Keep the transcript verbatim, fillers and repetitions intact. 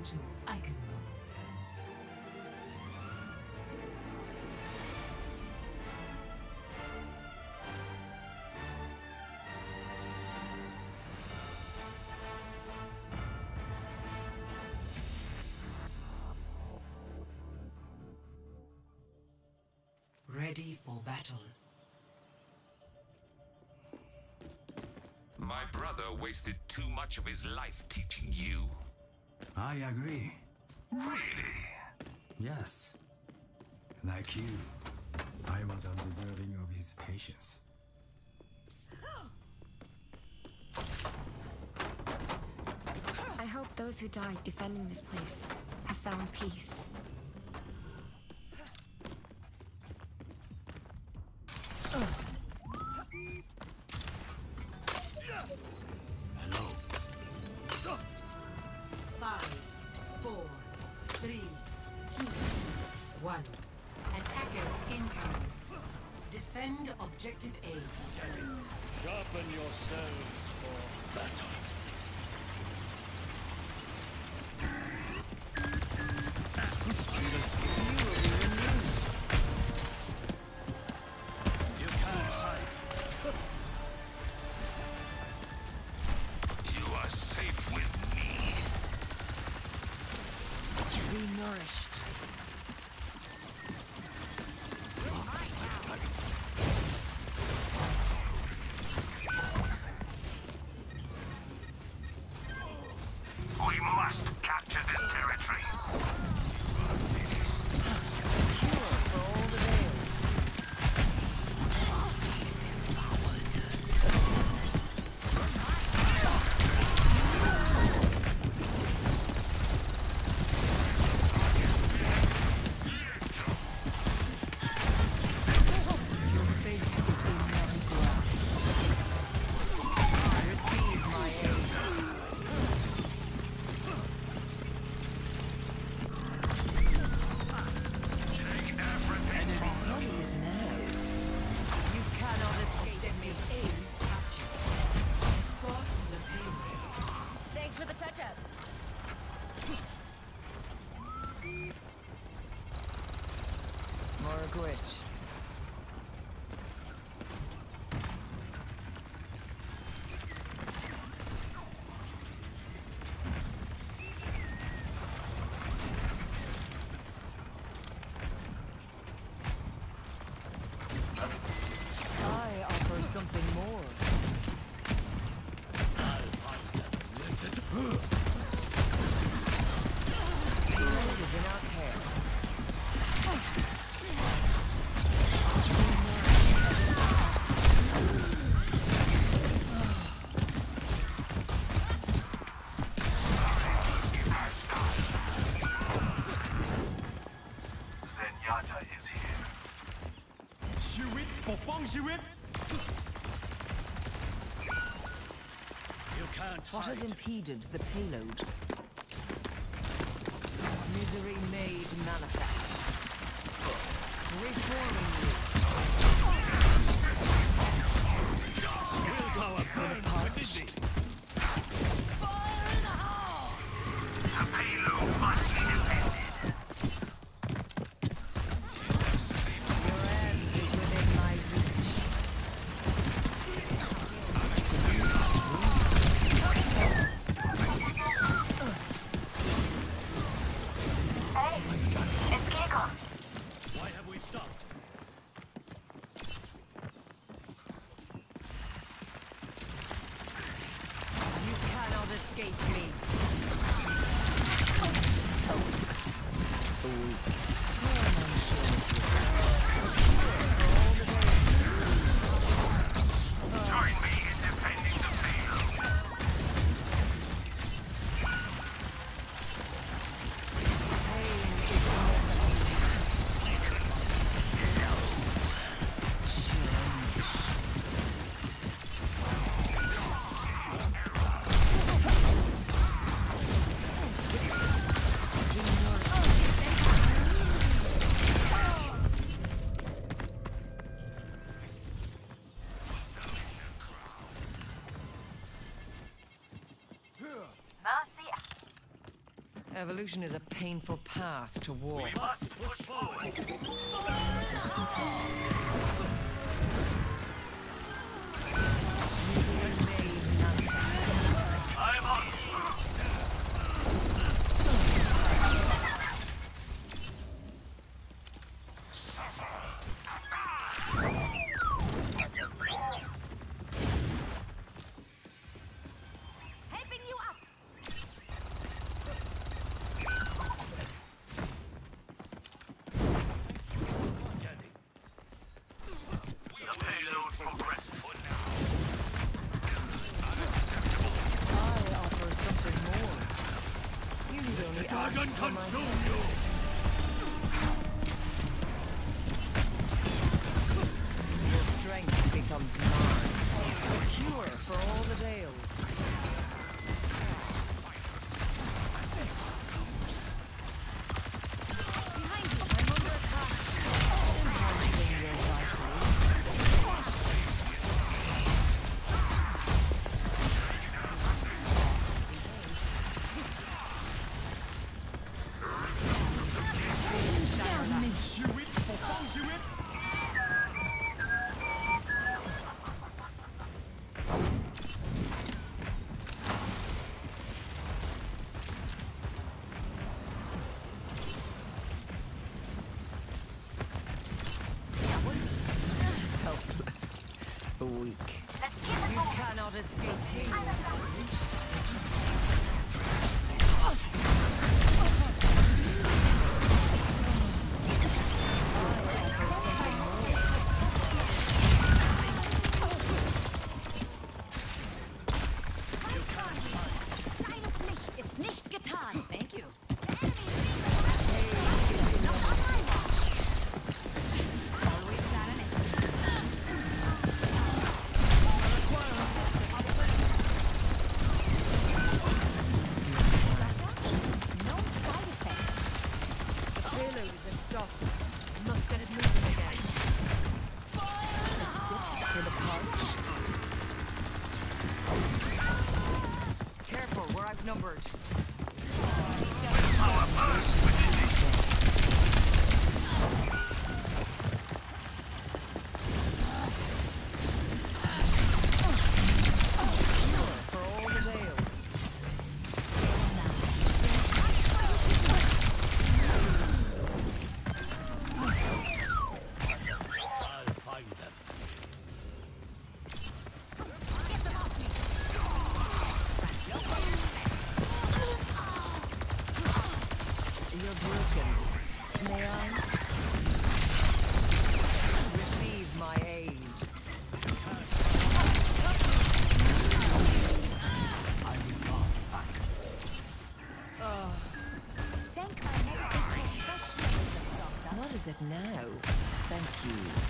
to Eichenberg. Ready for battle. My brother wasted too much of his life teaching you. I agree. Really? Yes. Like you, I was undeserving of his patience. I hope those who died defending this place have found peace. Hello. Five, four, three, two, one. Attackers incoming. Defend objective A. Sharpen yourselves for battle. You can't hide. You are safe with me. Be nourished. We must capture this territory. Thanks for the touch-up. Morgwitch. I offer something more. Blood is in our care. Zenyatta is here. ชีวิตปกป้องชีวิต You can't What has hide. impeded the payload? Misery made manifest. Reforming you. Willpower burns within me. The payload must be defended. Your end is within my reach. Hey, it's Kiko. Why have we stopped? Evolution is a painful path to war. We must push forward. I'm on. Helping you up. The payload progresses. I offer something more. You need only ask Dragon for my consume you! Your strength becomes mine. A cure for all the Dales. Behind you. I'm under attack. Enhancing your vitals. Shiwit, Popong Shiwit! Helpless. Weak. You cannot escape me. Deines Licht ist nicht getan. Thank you. No side effects. The payload has been stopped. Must get it moving again. The sick for the parched. Careful, we're outnumbered. Cure for all the Dales. I'll find them. Get them off me. You're broken. May I? Receive my aid. Thank my medical professionalism, Doctor. What is it now? Thank you.